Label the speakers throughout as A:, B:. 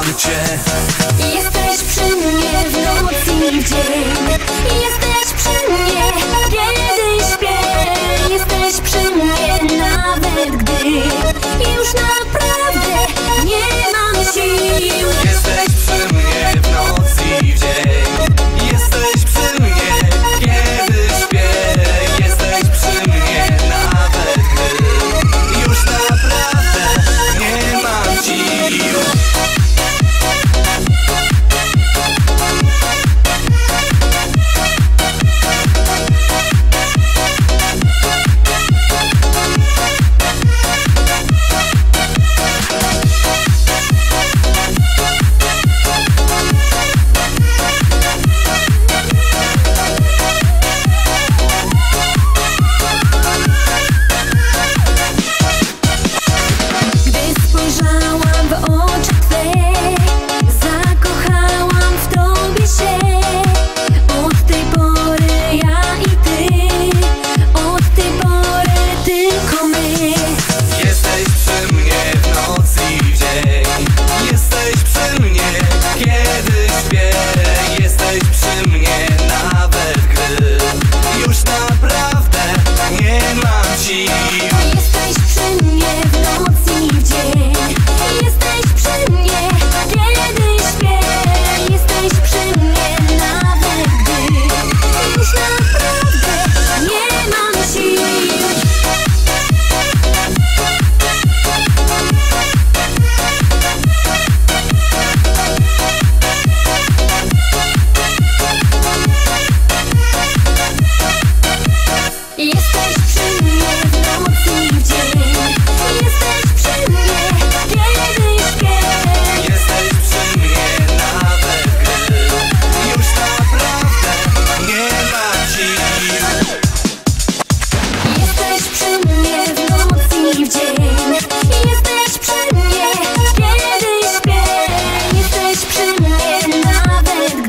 A: kocham cię.
B: Jesteś przy mnie w nocy i w dzień. Jesteś przy mnie, kiedy śpię. Jesteś przy mnie nawet gdy już naprawdę nie mam sił.
A: Jesteś przy mnie w nocy i w dzień. Jesteś przy mnie, kiedy śpię. Jesteś przy mnie nawet gdy już naprawdę nie mam sił.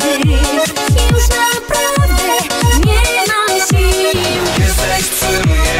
A: Jesteś przy mnie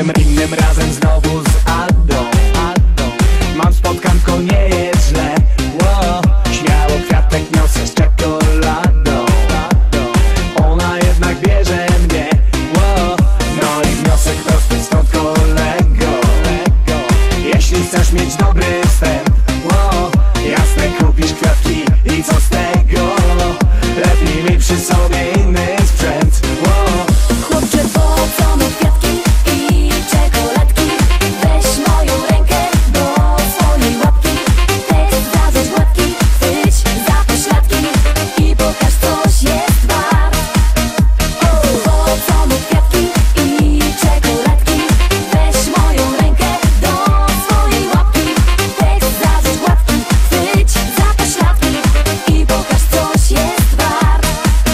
C: Innym razem znowu z Adą. Mam spotkanko, nie jest źle. Śmiało kwiatek niosę z czekoladą. Ona jednak bierze mnie. No i wniosek prosty stąd, kolego. Jeśli chcesz mieć dobry wstęp, jasne, kupisz kwiatki i co z tego? Lepiej mi przy sobie inny sprzęt.
B: Chłopcze, po co mi kwiatki i czekoladki? Weź moją rękę do swojej łapki. Tekst zdarzyć gładki, chwyć za pośladki i pokaż, coś jest wart. Po co mi kwiatki i czekoladki? Weź moją rękę do swojej łapki. Tekst zdarzyć gładki, chwyć za pośladki i pokaż, coś jest wart.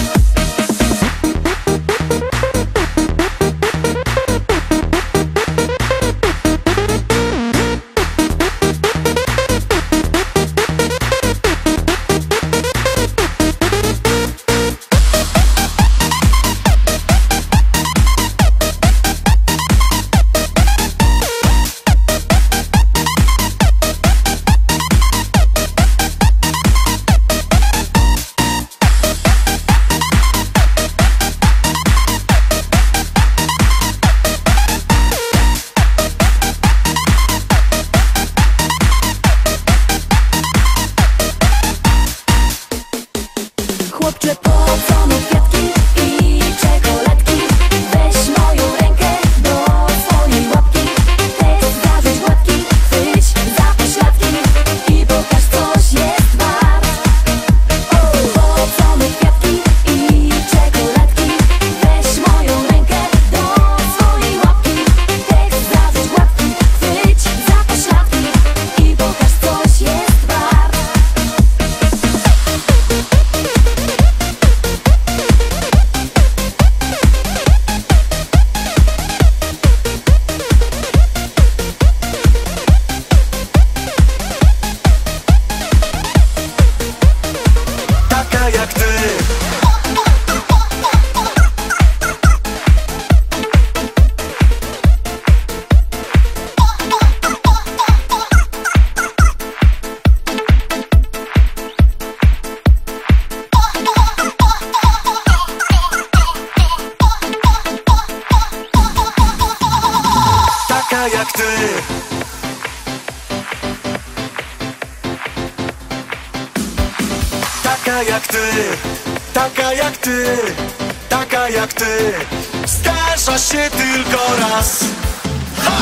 B: Chłopcze, po co mi kwiatki i czekoladki? Weź moją rękę do swojej łapki. Tekst zdarzyć gładki, chwyć za pośladki i pokaż, coś jest wart. Po co mi kwiatki i czekoladki? Weź moją rękę do swojej łapki. Tekst zdarzyć gładki, chwyć za pośladki i pokaż, coś jest wart.
A: Taka jak ty. Taka jak ty. Taka jak ty, taka jak ty, taka jak ty. Zdarza się tylko raz. Ha!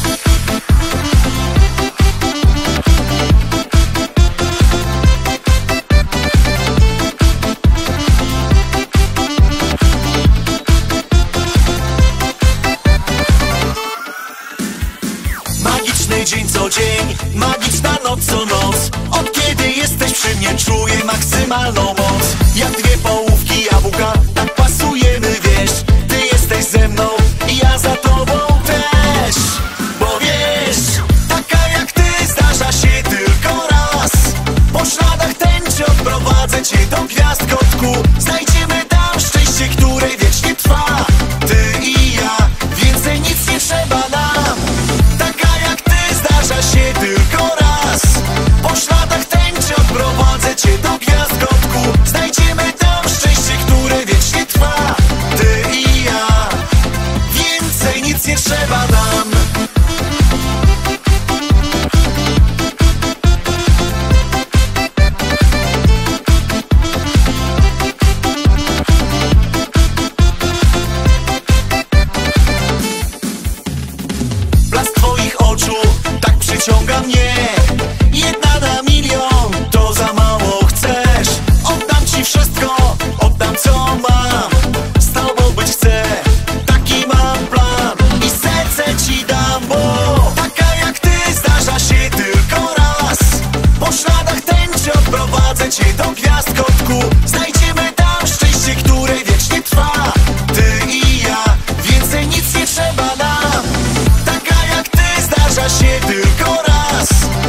A: Magiczny dzień co dzień, magiczna noc co noc. Od kiedy jesteś przy mnie, czuję maksymalną moc. Jak dwie połówki jabłka, tak pasujemy, wiesz. Ty jesteś ze mną i ja za tobą też. Bo wiesz, taka jak ty zdarza się tylko raz. Po śladach tęczy odprowadzę cię do gwiazd, kotku. Znajdziemy tam szczęście, które wiecznie trwa. Ty i ja, więcej nic nie trzeba nam. Taka jak ty zdarza się tylko raz. Po śladach tęczy odprowadzę cię do gwiazd, kotku. Znajdziemy tam szczęście, które wiecznie trwa. Ty i ja, więcej nic nie trzeba nam. Blask twoich oczu tak przyciąga mnie. Jedna na milion, to za mało chcesz. Oddam ci wszystko, oddam co mam. Z tobą być chcę, taki mam plan. I serce ci dam, bo taka jak ty zdarza się tylko raz. Po śladach tęczy odprowadzę cię do gwiazd, kotku. Znajdziemy tam szczęście, które wiecznie trwa. Ty i ja, więcej nic nie trzeba nam. Taka jak ty zdarza się tylko raz.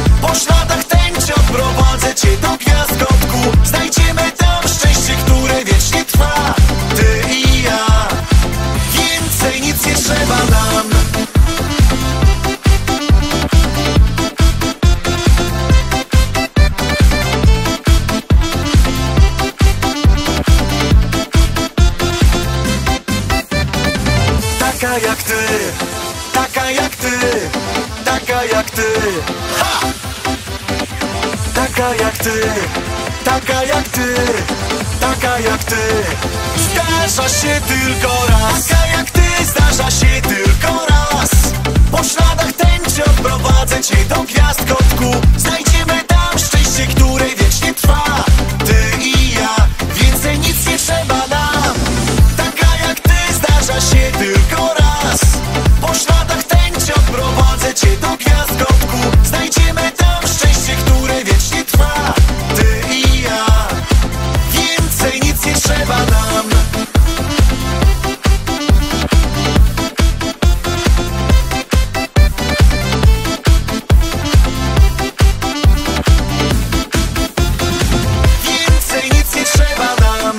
A: Taka jak ty, taka jak ty, taka jak ty, ha! Taka jak ty, taka jak ty, taka jak ty. Zdarza się tylko raz. Taka jak ty, zdarza się tylko raz. Po śladach tęczy odprowadzę cię do gwiazd, kotku. Znajdziemy tam szczęście, które wiecznie trwa. Ty i ja, więcej nic nie trzeba nam. Taka jak ty, zdarza się tylko raz. Po śladach tęczy odprowadzę cię do gwiazd, kotku. Znajdziemy tam szczęście, które wiecznie trwa. Ty i ja, więcej nic nie trzeba nam. Więcej nic nie trzeba nam.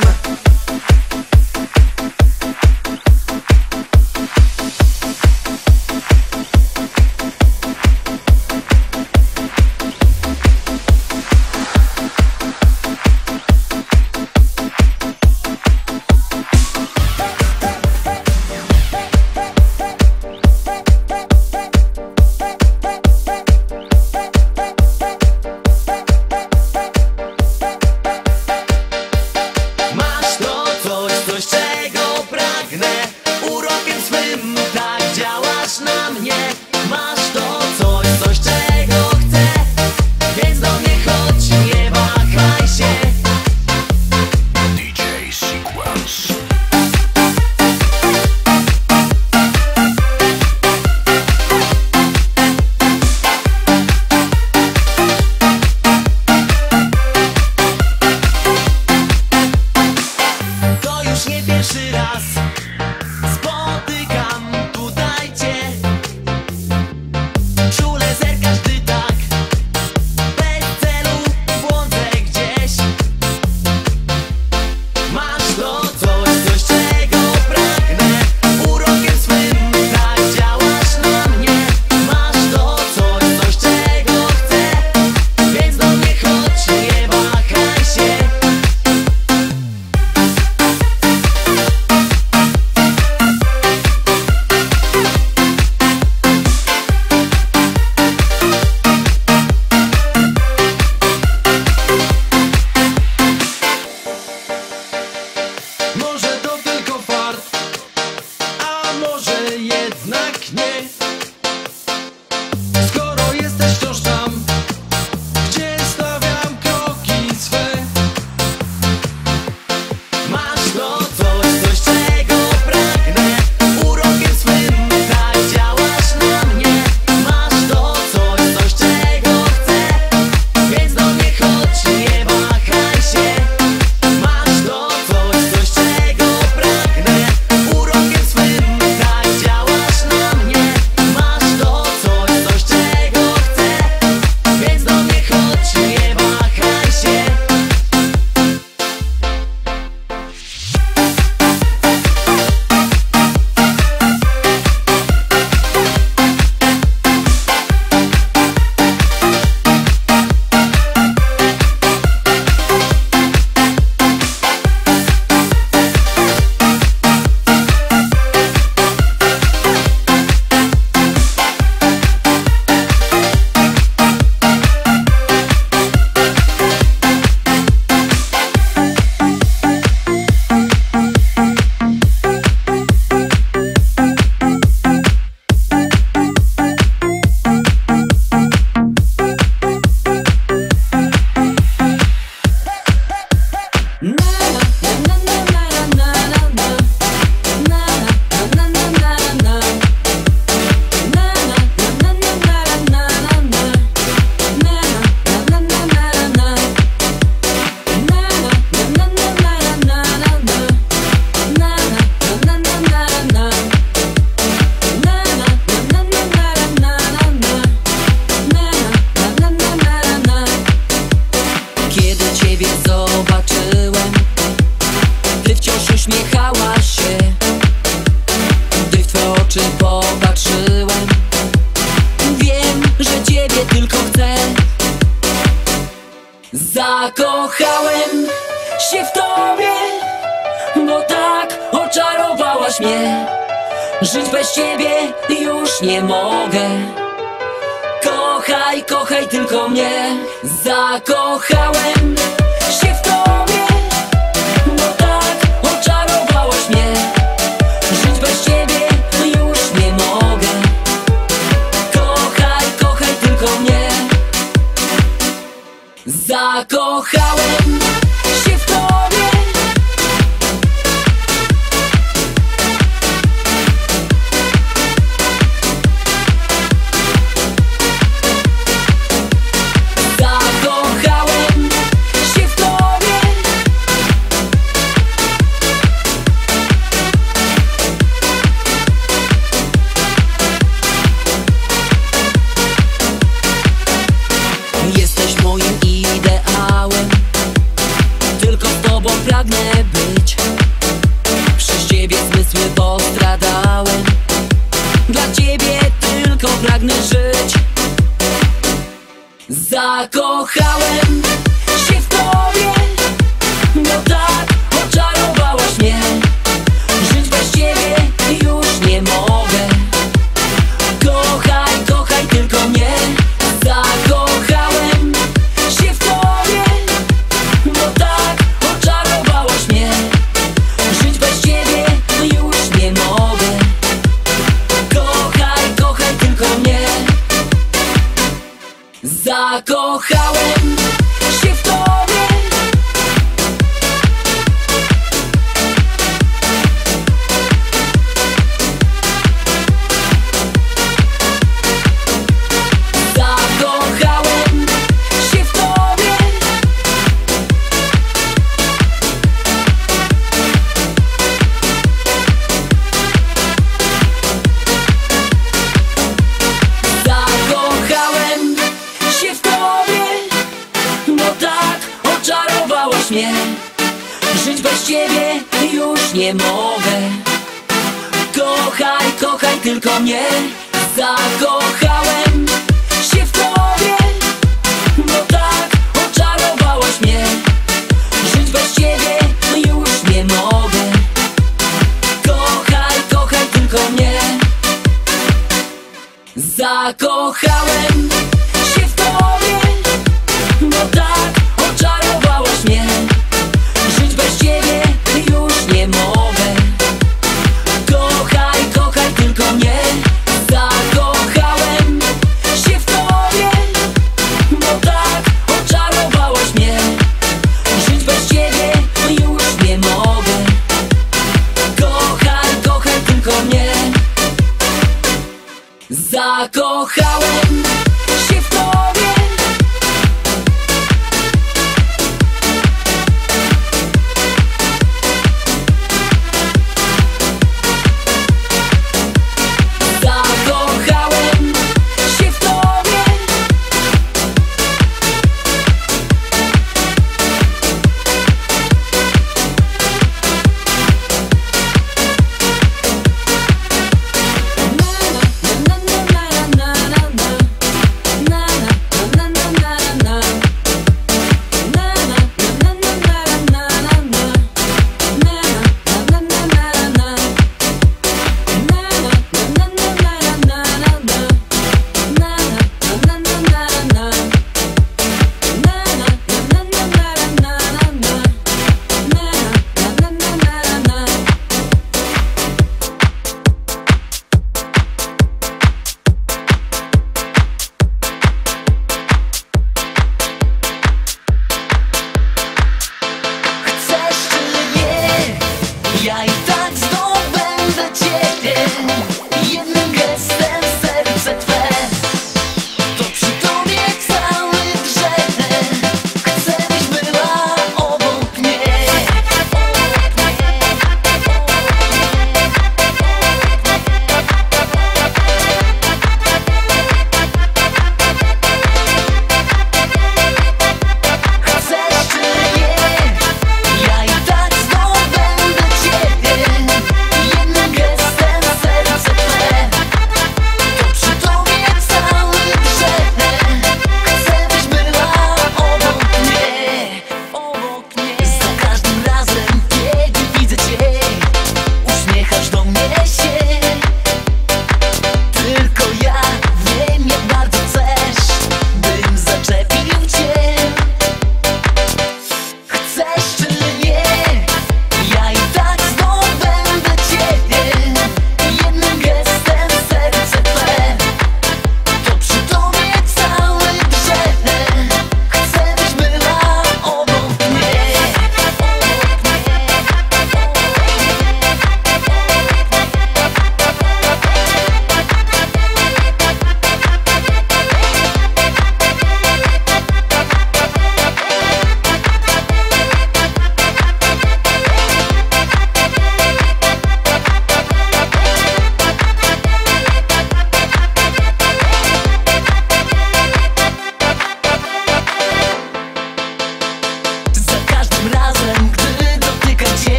A: Masz to coś czego pragnę. Urokiem swym tak działasz na mnie. Masz to coś czego chcę. Więc do mnie chodź, nie wahaj się. DJ Sequence. To już nie pierwszy raz spotykam tutaj cię. Czule zerkasz, gdy tak bez celu błądzę gdzieś. Masz to coś czego pragnę. Urokiem swym tak działasz na mnie. Masz to coś czego chcę. Więc do mnie chodź, nie wahaj się. Może to tylko fart, a może jednak nie. Skoro jesteś wciąż tam, gdzie stawiam kroki swe. Masz to coś czego pragnę. Urokiem swym tak działasz na mnie. Masz to coś czego chcę. Więc do mnie chodź, nie wahaj się. Masz to coś czego pragnę. Urokiem swym tak działasz na mnie. Masz to coś czego chcę. Więc do mnie chodź, nie wahaj się.
D: Zakochałem się w tobie, bo tak oczarowałaś mnie. Żyć bez ciebie już nie mogę. Kochaj, kochaj tylko mnie. Zakochałem się w tobie, bo tak oczarowałaś mnie. Żyć bez ciebie już nie mogę. Kochaj, kochaj tylko mnie. Zakochałem się w tobie. Pragnę być, przez ciebie zmysły postradałem. Dla ciebie tylko pragnę żyć. Zakochałem się w tobie, bo tak oczarowałaś mnie. Żyć bez ciebie już nie mogę. Kochaj, kochaj tylko mnie. Zakochałem się w tobie, bo tak oczarowałaś mnie. Żyć bez ciebie już nie mogę. Kochaj, kochaj tylko mnie. Zakochałem się w tobie. Zakochałem się w tobie. Zakochałem się w tobie, bo tak oczarowałaś mnie. Żyć bez ciebie już nie mogę. Kochaj, kochaj tylko mnie. Zakochałem się w tobie, bo tak oczarowałaś mnie. Żyć bez ciebie już nie mogę. Kochaj, kochaj tylko mnie. Zakochałem się w tobie, bo tak oczarowałaś mnie. Żyć bez ciebie już nie mogę. Kochaj, kochaj tylko mnie. Zakochałem się w tobie, bo tak oczarowałaś mnie. Żyć bez ciebie już nie mogę. Kochaj, kochaj tylko mnie. Zakochałem się w tobie. Zakochałem się w tobie.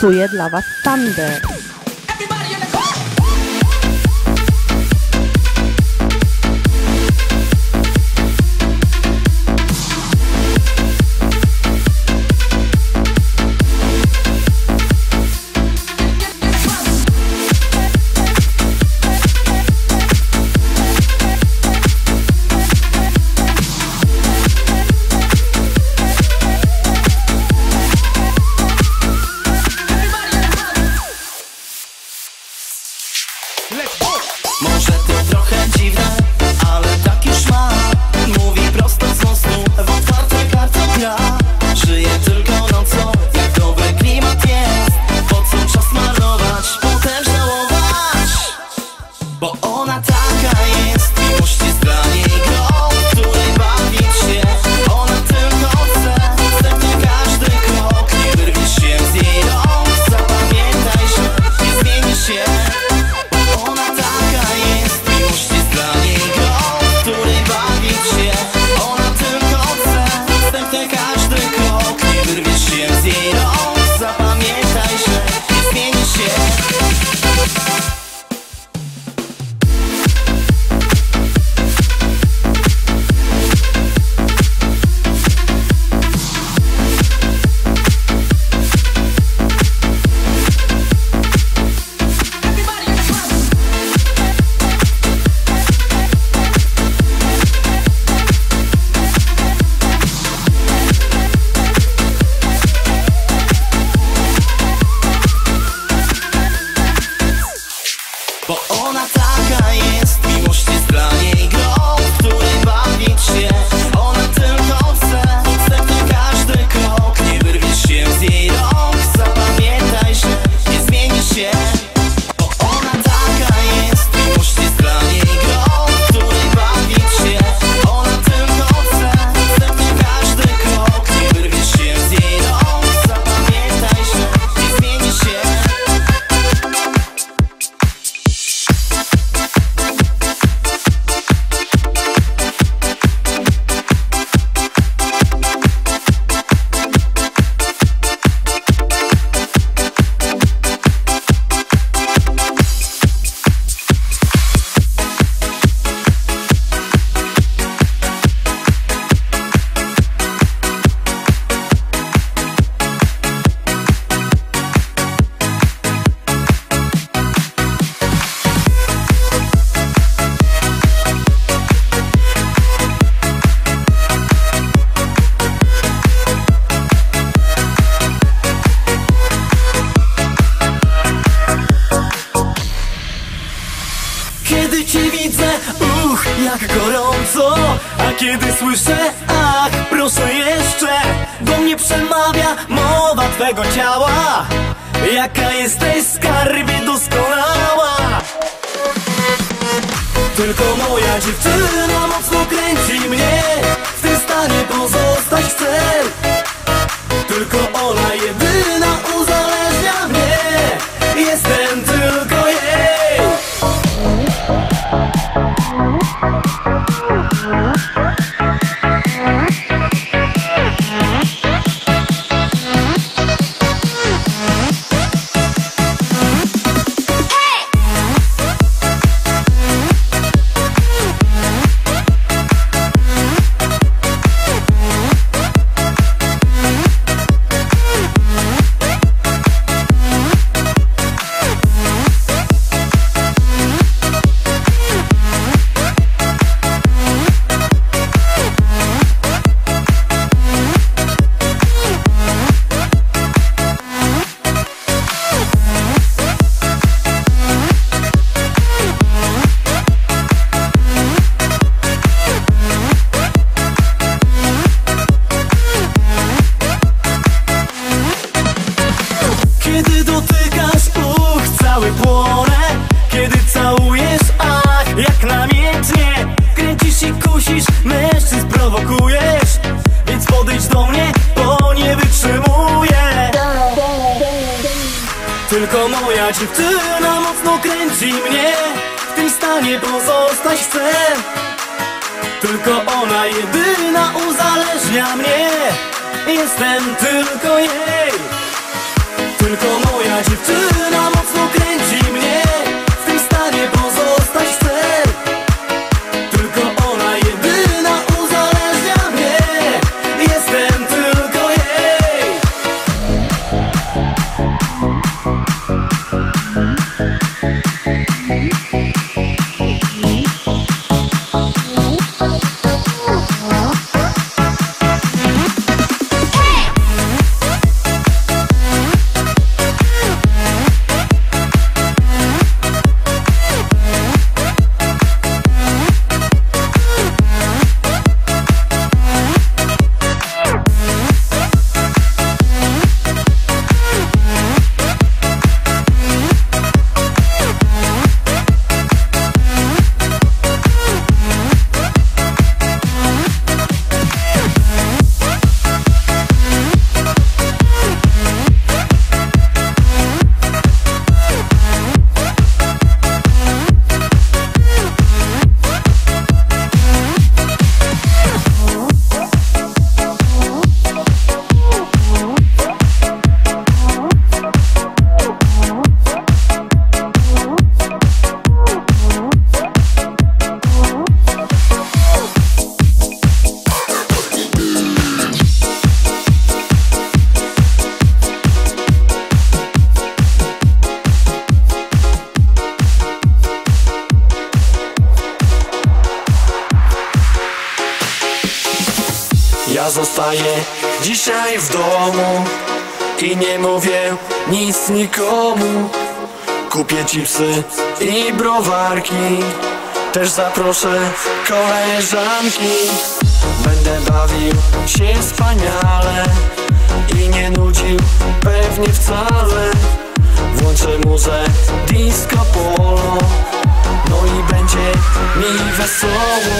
E: miksuje dla Was Thunder.
A: Może to trochę dziwne, ale tak już ma. Mówi prosto z mostu, w otwarte karty gra. Żyje tylko nocą, jak dobry klimat jest. Po co czas marnować, potem żałować? Bo ona taka jest, miłość jest dla niej grą, w której bawić się ona tylko chce. Wstępnie każdy krok, nie wyrwiesz się z jej rąk. Zapamiętaj, że nie zmieni się. Ona taka jest, miłość jest dla niej grą, w której bawić się ona tylko chce. Następnie każdy krok, nie wyrwiesz się z jej rąk. Zapamiętaj, że nie zmieni się. Bo ona taka jest, miłość jest dla niej grą, w której bawić się ona tylko chce. Następnie każdy krok, nie wyrwiesz się z jej rąk. Zapamiętaj, że nie zmieni się. Bo ona taka jest, miłość jest dla niej grą, w której bawić się ona tylko chce. Następnie każdy krok, nie wyrwiesz się z jej rąk. Zapamiętaj, że nie zmieni się. Kiedy cię widzę, jak gorąco. A kiedy słyszę, ach, proszę jeszcze. Do mnie przemawia mowa twego ciała. Jaka jesteś, skarbie, doskonała. Tylko moja dziewczyna mocno kręci mnie. W tym stanie pozostać chcę. Tylko ona jedyna uzależnia mnie. Jestem tylko jej. Tylko moja dziewczyna mocno kręci mnie, w tym stanie pozostać chcę. Tylko ona jedyna uzależnia mnie, jestem tylko jej. Tylko moja dziewczyna mocno kręci mnie, w tym stanie pozostać chcę. Tylko ona jedyna uzależnia mnie, jestem tylko jej. Ja zostaję dzisiaj w domu i nie mówię nic nikomu. Kupię chipsy i browarki, też zaproszę koleżanki. Będę bawił się wspaniale i nie nudził pewnie wcale. Włączę muzę disco polo, no i będzie mi wesoło.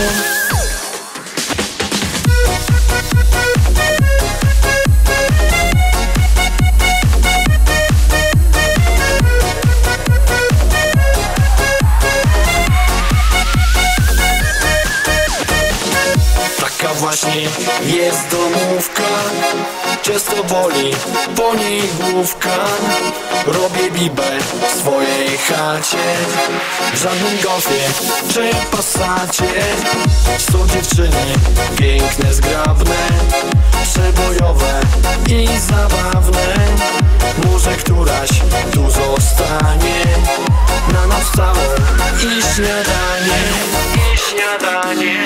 A: Taka właśnie jest domówka, często boli po niej główka. Robię bibę w swojej chacie, w żadnym golfie czy passacie. Są dziewczyny piękne, zgrabne, przebojowe i zabawne. Może któraś tu zostanie na noc całą i śniadanie, i śniadanie.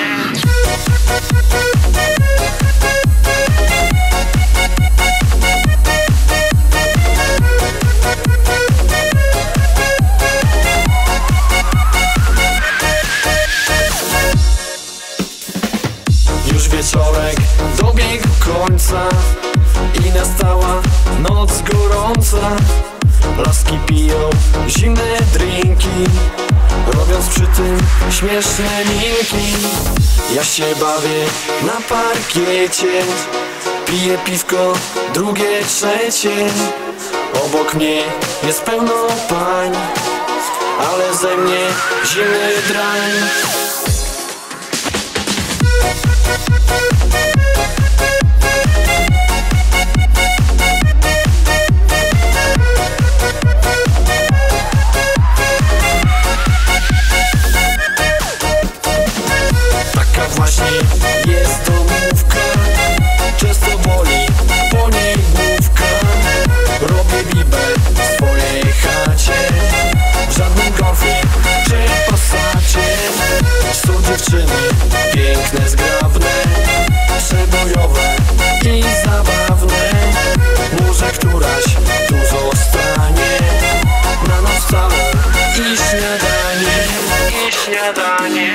A: Już wieczorek dobiegł końca i nastała noc gorąca. Laski piją zimne drinki, robiąc przy tym śmieszne minki. Ja się bawię na parkiecie, piję piwko drugie, trzecie. Obok mnie jest pełno pań, ale ze mnie zimny drań. Taka właśnie jest domówka, często boli po niej główka. Robię bibę w swojej chacie, w żadnym golfie czy passacie. Są dziewczyny piękne, zgrabne, przebojowe i zabawne. Może któraś tu zostanie na noc całą i śniadanie, i śniadanie.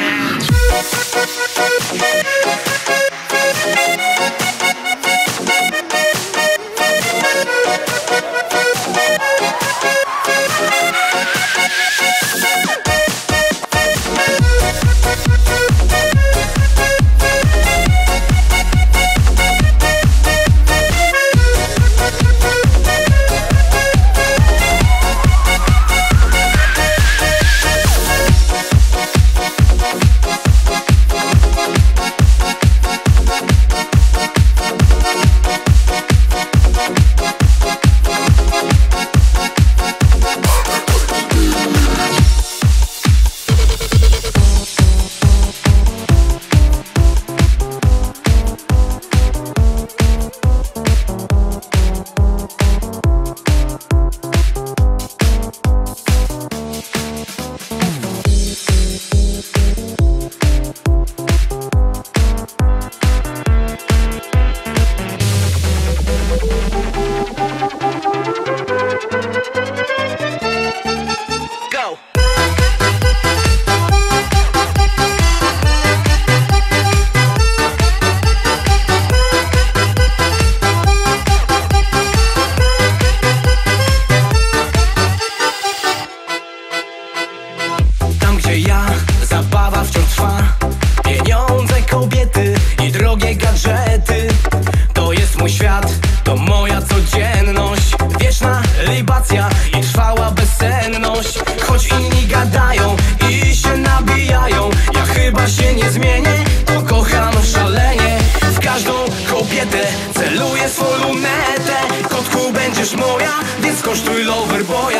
A: Loverboya.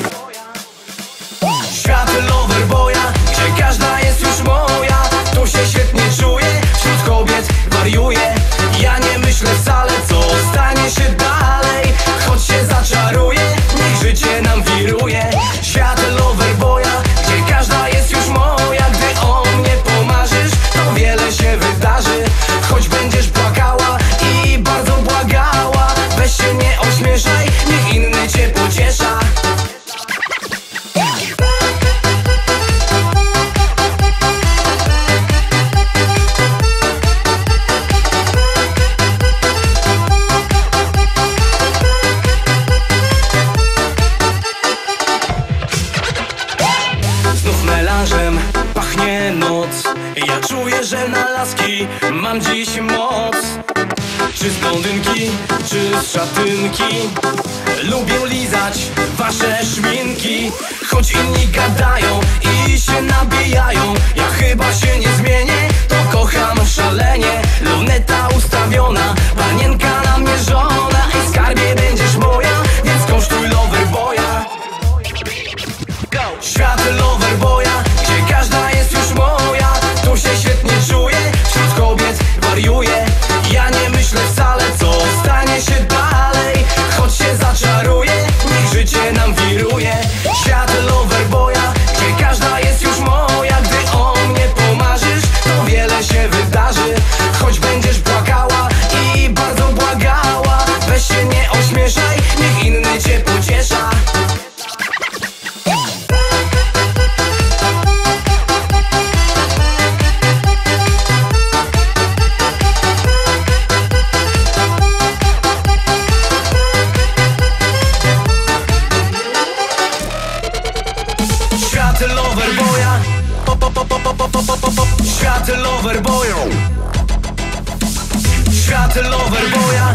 A: Świat Loverboya, gdzie każda jest już moja. Tu się świetnie czuję, wśród kobiet wariuję. Ja nie myślę wcale, co stanie się dalej. Choć się zaczaruję, niech życie nam wiruje. Świat Loverboya, gdzie każda jest już moja. Gdy o mnie pomarzysz, to wiele się wydarzy. Choć będziesz płakała i bardzo błagała, weź się nie ośmieszaj, niech inny cię pociesza. Znów melanżem pachnie noc. Ja czuję, że na laski mam dziś moc. Czy z blondynki, czy z szatynki, lubię lizać wasze szminki. Choć inni gadają i się nabijają, ja chyba się nie zmienię, to kocham szalenie. Luneta ustawiona, panienka namierzona. I skarbie będziesz moja, więc kosztuj Loverboya. Świat Loverboya, gdzie każda jest już moja. Tu się świetnie czuję, wśród kobiet wariuję. Ja nie myślę wcale, co stanie się dalej. Choć się zaczaruję, niech życie nam wiruje. Świat Loverboya, gdzie każda jest już moja. Gdy o mnie pomarzysz, to wiele się wydarzy. Choć będziesz płakała i bardzo błagała, weź się nie ośmieszaj, niech inny cię pociesza. Świat Loverboya, świat Loverboya, świat Loverboya,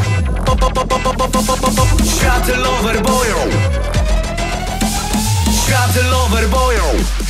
A: świat Loverboya, świat Loverboya,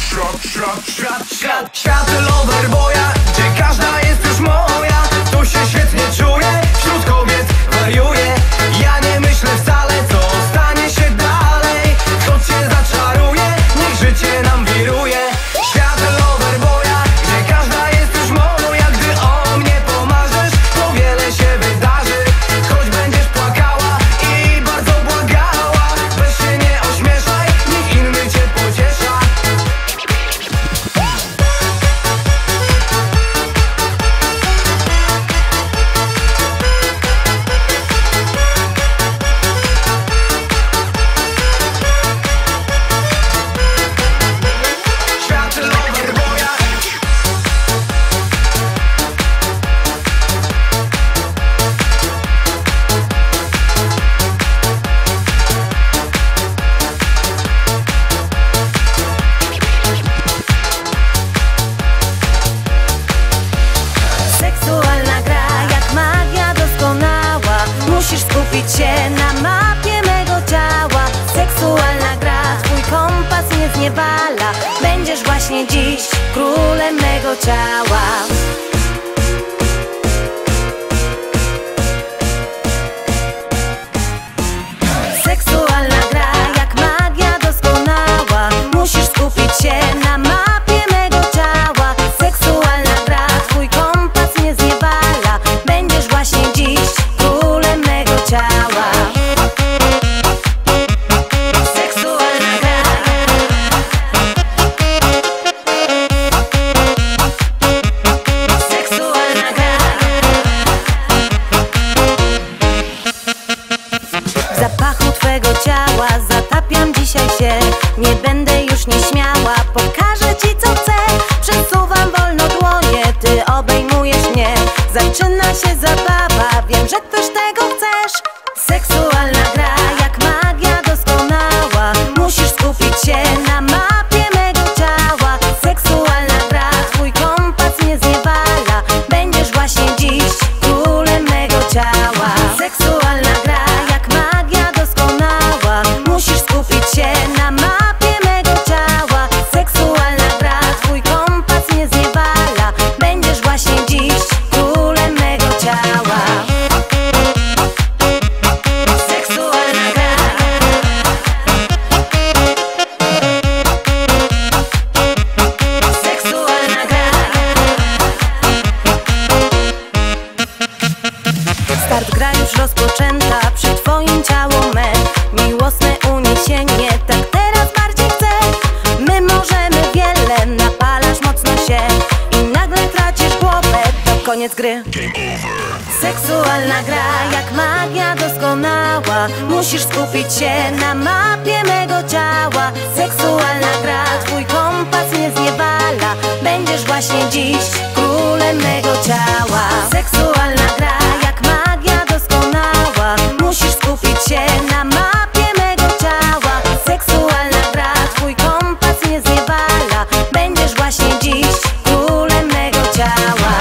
A: świat Loverboya, gdzie każda jest już moja. Tu się świetnie czuję, wśród kobiet wariuję. Ja nie myślę wcale, co stanie się dalej. Choć się zaczaruję, niech życie nam wiruje. Świat Loverboya, gdzie każda jest już moja. Gdy o mnie pomarzysz, to wiele się wydarzy. Choć będziesz płakała i bardzo błagała, weź się nie ośmieszaj, niech inny cię pociesza. Świat Loverboya.
B: Seksualna gra jak magia doskonała. Musisz skupić się na mapie mego ciała. Seksualna gra, twój kompas nie zniewala. Będziesz właśnie dziś królem mego ciała. Seksualna gra jak magia doskonała. Musisz skupić się na mapie mego ciała. Seksualna gra, twój kompas nie zniewala. Będziesz właśnie dziś królem mego ciała. Seksualna gra. Seksualna gra. W zapachu twego ciała zatapiam dzisiaj się. Nie będę już nieśmiała, pokażę ci co chcę. Przesuwam wolno dłonie, ty obejmujesz mnie. Zaczyna się zabawa, wiem, że też tego chcesz. Seksualna gra jak magia doskonała. Musisz skupić się na mapie mego ciała. Seksualna gra, twój kompas nie zniewala. Będziesz właśnie dziś królem mego ciała. Seksualna gra jak magia doskonała. Musisz skupić się na mapie mego ciała. Seksualna gra, twój kompas nie zniewala. Będziesz właśnie dziś królem mego ciała. gra już rozpoczęta, przy twoim ciało me miłosne uniesienie. Tak teraz bardziej chcę, my możemy wiele, napalasz mocno się i nagle tracisz głowę, to koniec gry. Seksualna gra jak magia doskonała, musisz skupić się na mapie mego ciała. Seksualna gra, twój kompas nie zniewala, będziesz właśnie dziś królem mego ciała. Seksualna gra jak magia doskonała, musisz skupić się na mapie mego ciała. Seksualna gra, twój kompas nie zniewala, będziesz właśnie dziś królem mego ciała.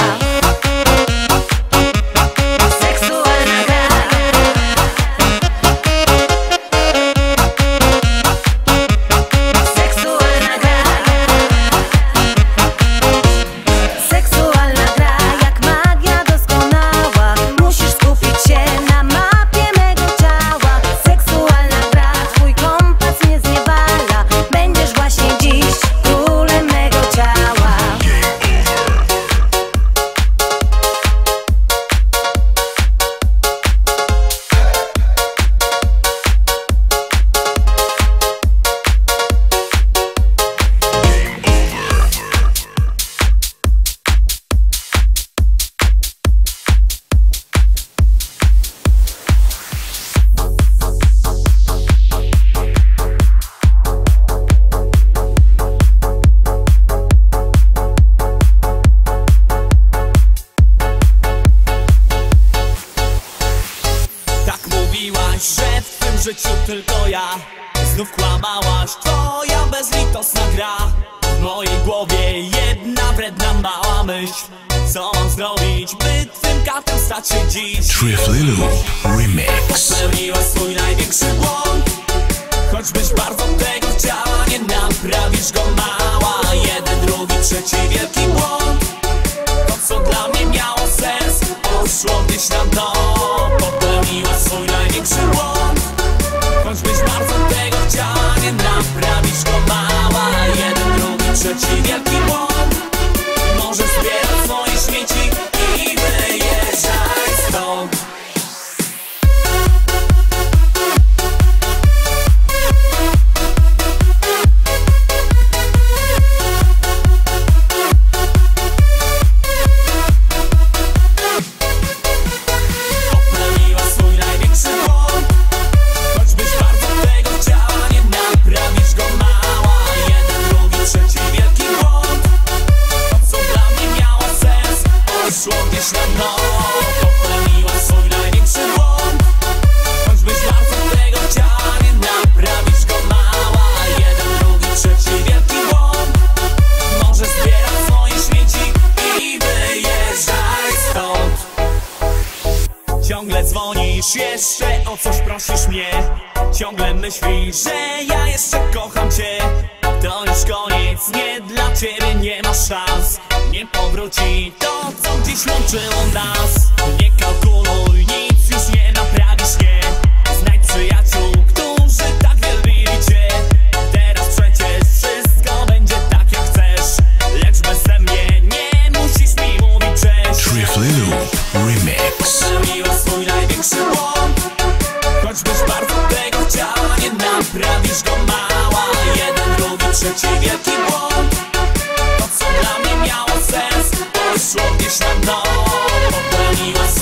C: Że w tym życiu tylko ja, znów kłamałaś, twoja bezlitosna gra. W mojej głowie jedna wredna mała myśl, co mam zrobić, by twym katem stać się dziś.
E: Triflilu Remix.
C: Popełniłaś swój największy błąd, choćbyś bardzo tego chciała, nie naprawisz go mała. Jeden, drugi, trzeci wielki błąd, to co dla mnie miało sens, poszło gdzieś na dno. Popełniłaś swój największy błąd, choćbyś bardzo tego chciała, nie naprawisz go mała. Jeden, drugi, trzeci wielki błąd, możesz zbierać swoje śmieci i wyjeżdżaj stąd. Ciągle dzwonisz, jeszcze o coś prosisz mnie, ciągle myślisz, że ja jeszcze kocham cię. To już koniec, nie dla ciebie nie ma szans, nie powróci to, co gdzieś łączyło nas. Nie kalkuluj, nic już nie naprawisz, nie. Znajdź przyjaciół, którzy tak wielbili cię. Teraz przecież wszystko będzie tak jak chcesz, lecz beze mnie nie musisz mi mówić cześć.
E: Triflilu Remix.
C: Popełniłaś swój największy błąd, choćbyś bardzo tego chciała, nie naprawisz go mała. Jeden, drugi, trzeci wielki błąd, to co dla mnie miało sens, poszło gdzieś na dno. Popełniłaś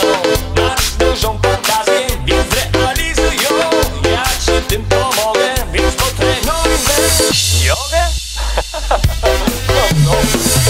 F: Masz dużą fantazję, więc realizuj ją. Ja ci w tym pomogę, więc potrenujmy jogę. No.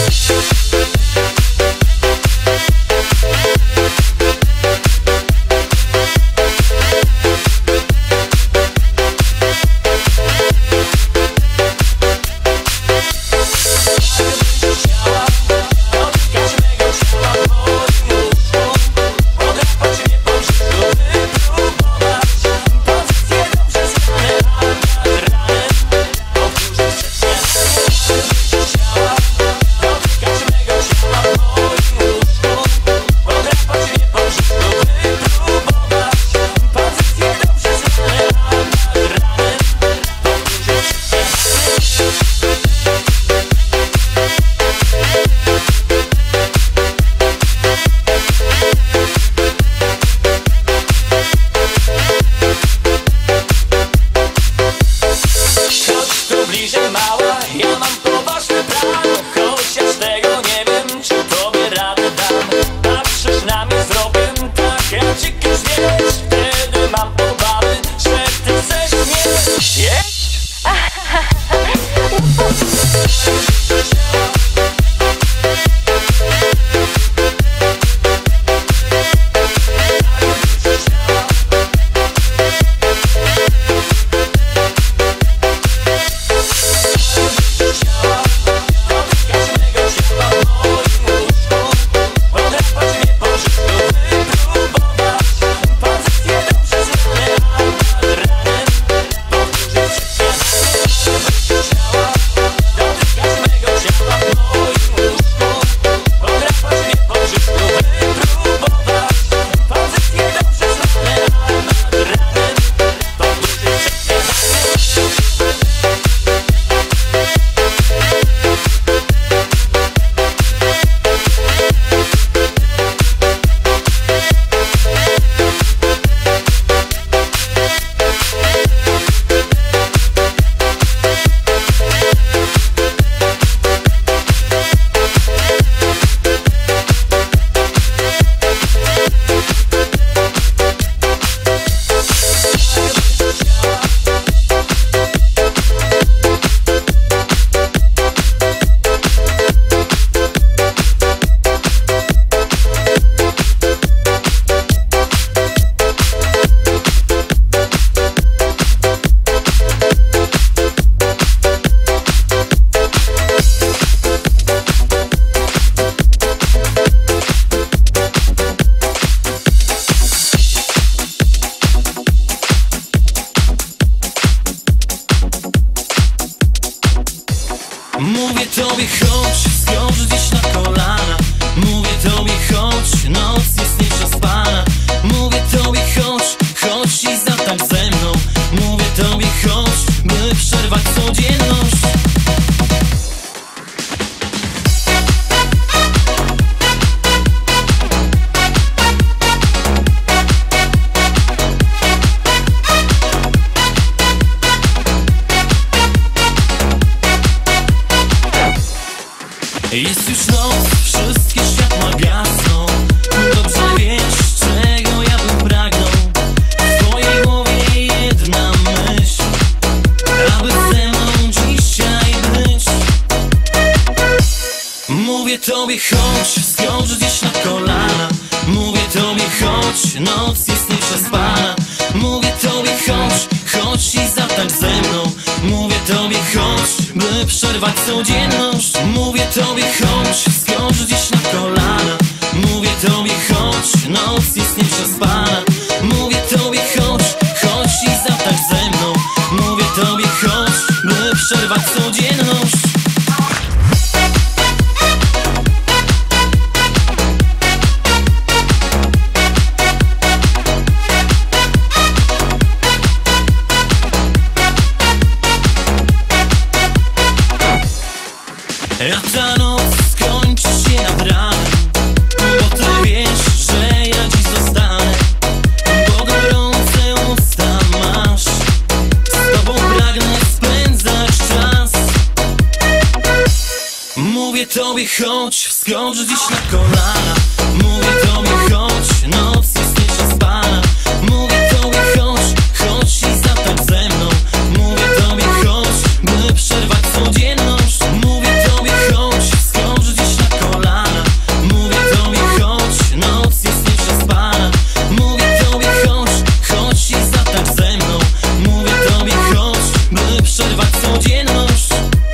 A: Mówię tobie chodź, skocz gdzieś na kolana. Mówię tobie chodź, noc jest nieprzespana. Mówię tobie chodź, chodź i zatańcz ze mną. Mówię tobie chodź, by przerwać codzienność. Jest już noc, wszystkie światła gasną. Dobrze wiesz, czego ja bym pragnął. W twojej głowie jedna myśl, aby ze mną dzisiaj być. Mówię tobie chodź, skocz gdzieś na kolana. Mówię tobie chodź, noc jest nieprzespana. Mówię tobie chodź, chodź i zatańcz ze mną. Mówię tobie chodź, by przerwać codzienność. Mówię tobie chodź, skocz gdzieś na kolana. Mówię tobie chodź, noc jest nieprzespana. Mówię tobie chodź, chodź i zatańcz ze mną. Mówię tobie chodź, by przerwać codzienność. A ta noc skończy się nad ranem, bo ty wiesz, że ja dziś zostanę. Bo gorące usta masz, z tobą pragnę spędzać czas. Mówię tobie chodź, skocz dziś na kolana. Mówię tobie chodź, noc jest nieprzespana. Mówię tobie chodź, chodź i zatańcz ze mną. Mówię tobie chodź, by przerwać codzienność. Mówię tobie chodź, skocz dziś na kolana. Mówię tobie chodź, noc jest nieprzespana. Mówię tobie chodź, chodź i zatańcz ze mną. Mówię tobie chodź, by przerwać codzienność.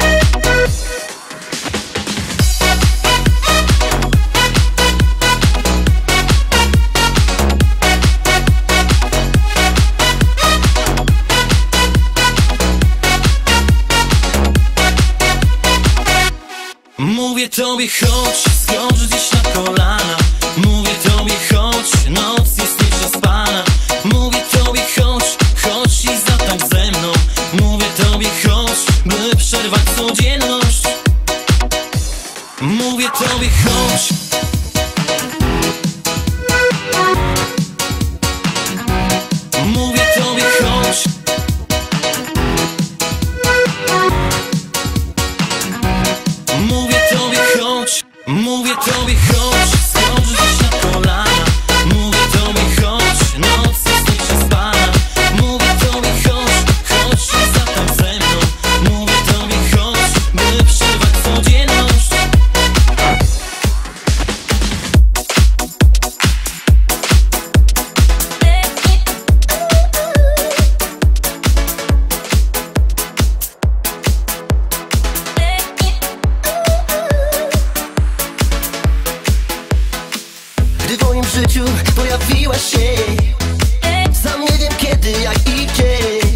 A: Mówię tobie chodź, skocz dziś na kolana. Mówię tobie chodź, noc jest nieprzespana. Mówię tobie chodź, chodź i zatańcz ze mną. Mówię tobie chodź, by przerwać codzienność. Mówię tobie chodź. Mówię tobie chodź. Mówię tobie chodź, mówię tobie chodź, skocz dziś na kolana. Mówię tobie chodź, noc jest nieprzespana. Mówię tobie chodź, chodź i zatańcz ze mną. Mówię tobie chodź, by przerwać codzienność.
G: Gdy w moim życiu pojawiłaś się, sam nie wiem kiedy, jak i gdzie.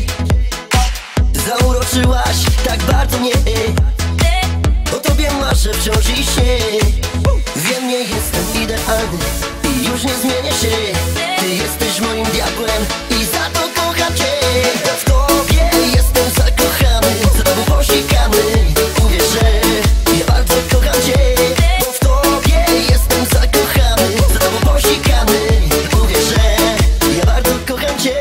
G: Zauroczyłaś tak bardzo mnie, o tobie marzę wciąż i śnię. Wiem, nie jestem idealny i już nie zmienię się. Ty jesteś moim diabłem i za to kocham cię. W tobie jestem zakochany, za tobą posikamy. Uwierz, że ja bardzo kocham cię, bo w tobie jestem zakochany, za tobą posikamy. Uwierz, że ja bardzo kocham cię.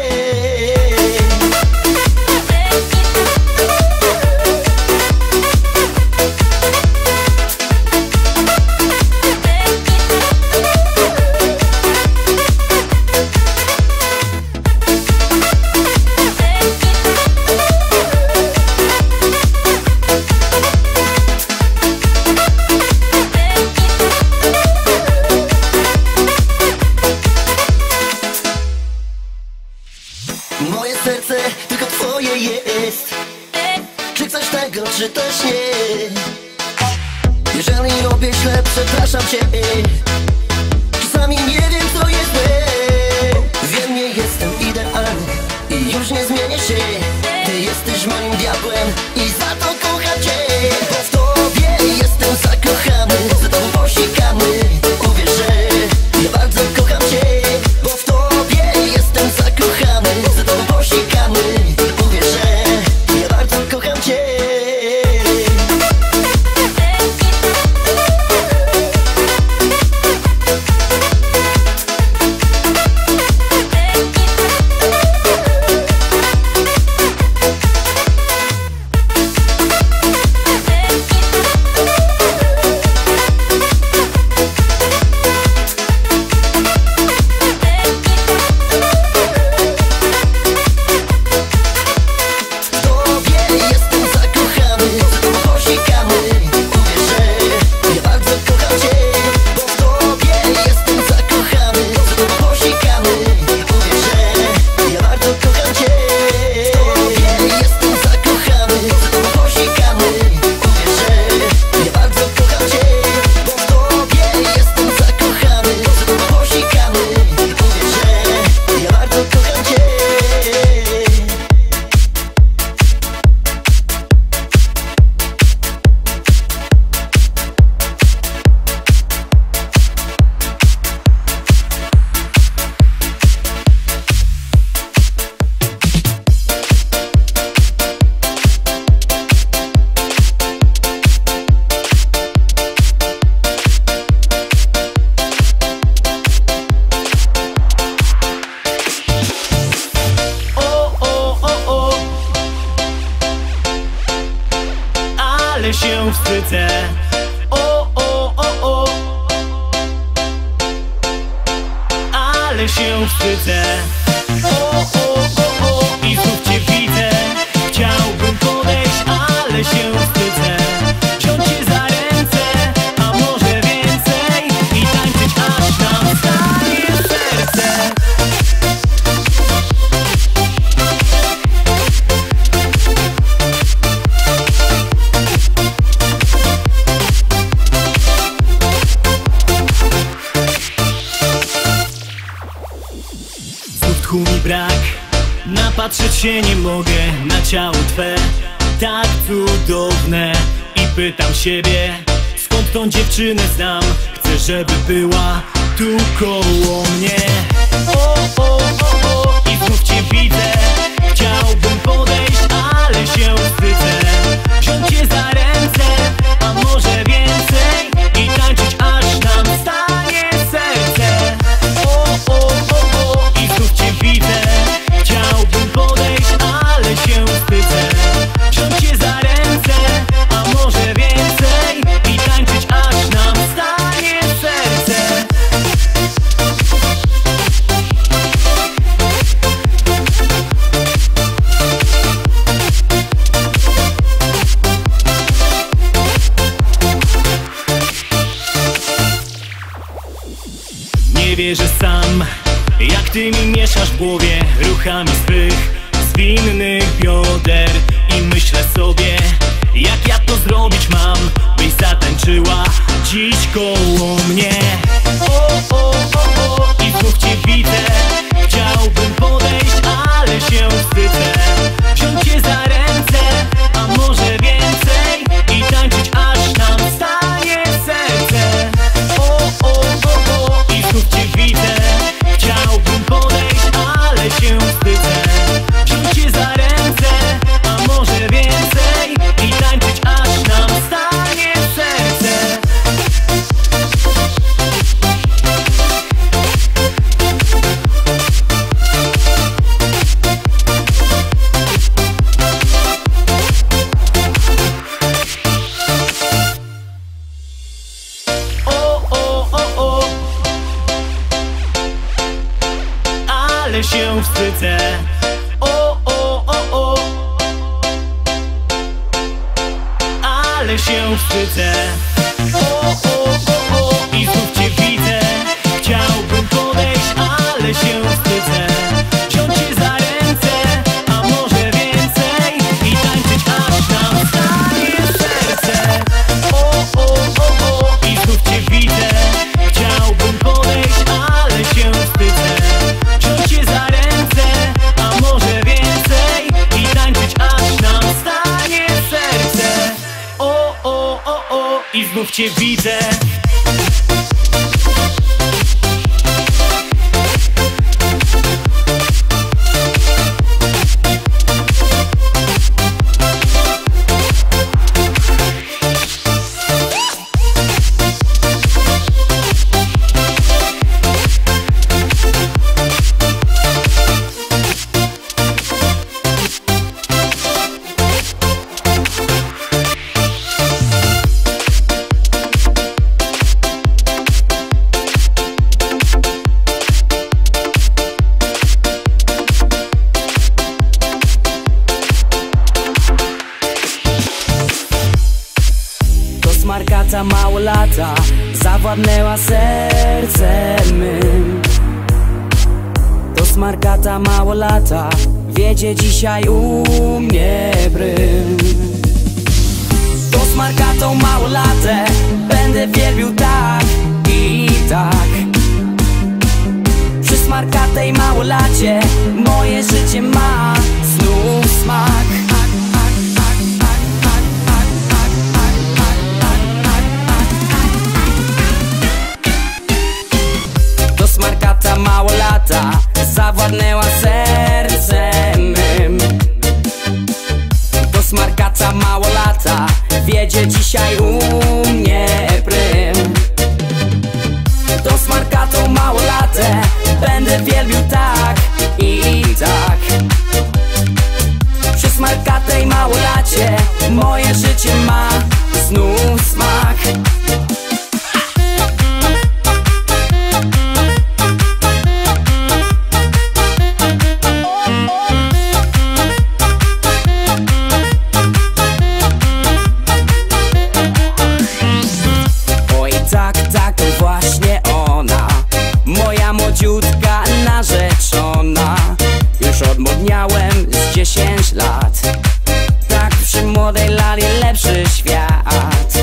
G: Moje serce tylko twoje jest. Czy chcesz tego, czy też nie? Jeżeli robię źle, przepraszam cię. Czasami nie wiem, co jest złe. Wiem, nie jestem idealny i już nie zmienię się. Ty jesteś moim diabłem i za to kocham cię. Bo w tobie jestem zakochany, za tobą posikamy. Uwierz, że ja bardzo kocham cię, bo w tobie jestem zakochany, za tobą posikamy. Uwierz, że ja bardzo kocham cię.
H: się wstydzę. O, o, o, o. ale się wstydzę. I znów cię widzę. Chciałbym podejść, ale się wstydzę. Wziąć cię za ręce, a może więcej, i tańczyć aż nam stanie serce. Znów tchu mi brak, napatrzeć się nie mogę na ciało twe, tak cudowne. I pytam siebie, skąd tą dziewczynę znam. Chcę, żeby była tu koło mnie. I znów cię widzę. Chciałbym podejść, ale się wstydzę. Wziąć cię za ręce, a może więcej, i tańczyć aż nam stanie serce. I znów cię widzę. Chciałbym podejść, ale się wstydzę. Wziąć cię za ręce, a może więcej, i tańczyć aż nam stanie serce. Nie wierzę sam, jak ty mi mieszasz w głowie ruchami swych zwinnych bioder. I myślę sobie, jak ja to zrobić mam, byś zatańczyła dziś koło mnie. I znów cię widzę. Chciałbym podejść, ale się wstydzę. Wziąć cię za ręce, a może więcej, i tańczyć aż nam stanie serce. I znów cię widzę. Chciałbym podejść, ale się wstydzę. Wziąć cię za ręce, a może więcej, i tańczyć aż nam stanie serce. Ale się wstydzę. Ale się wstydzę. I znów cię widzę. Chciałbym podejść, ale się wstydzę. Wziąć cię za ręce, a może więcej, i tańczyć aż nam stanie serce. I znów cię widzę. Chciałbym podejść, ale się wstydzę. Wziąć cię za ręce, a może więcej, i tańczyć aż nam stanie serce. I znów cię widzę.
C: Smarkata mało lata zawładnęła sercem mym. To smarkata mało lata wiedzie dzisiaj u mnie brym. To smarkatą mało latę będę wielbił tak i tak. Przy smarkatej mało lacie moje życie ma znów smak. Smarkata mało lata zawładnęła sercem mym. To smarkata mało lata wiedzie dzisiaj u mnie prym. To smarkatą mało latę będę wielbił tak i tak. Przy smarkatej mało lacie moje życie ma znów smak.
I: młodziutka narzeczona. Już odmodniałem z 10 lat. Tak przy młodej lali lepszy świat.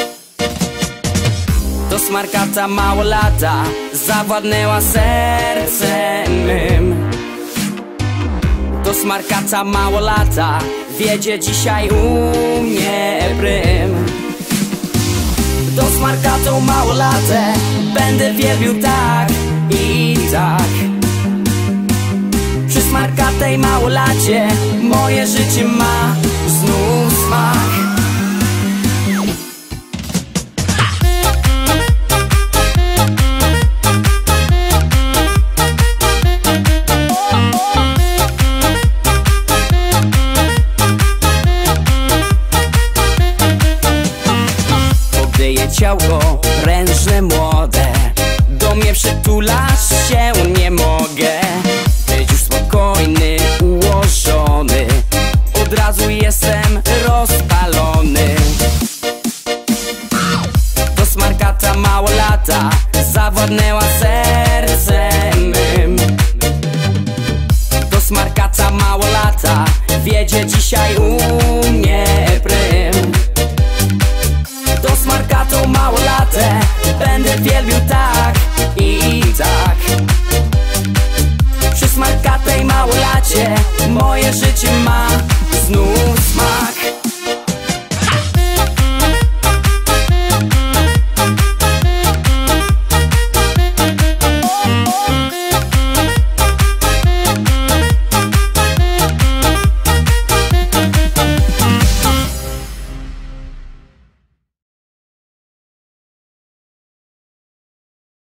I: To smarkata małolata zawładnęła sercem mym. To smarkata małolata wiedzie dzisiaj u mnie prym. To smarkatą małolatę będę wielbił tak i tak. Przy smarkatej małolacie moje życie ma znów smak. Ciałko prężne, młode, do mnie przytulasz się nie mogę. Być już spokojny, ułożony, od razu jestem rozpalony. To smarkata małolata zawładnęła sercem mym. To smarkata małolata wiedzie dzisiaj u mnie prym. To smarkatą małolatę będę wielbił tak i tak. Przy smarkatej małolacie moje życie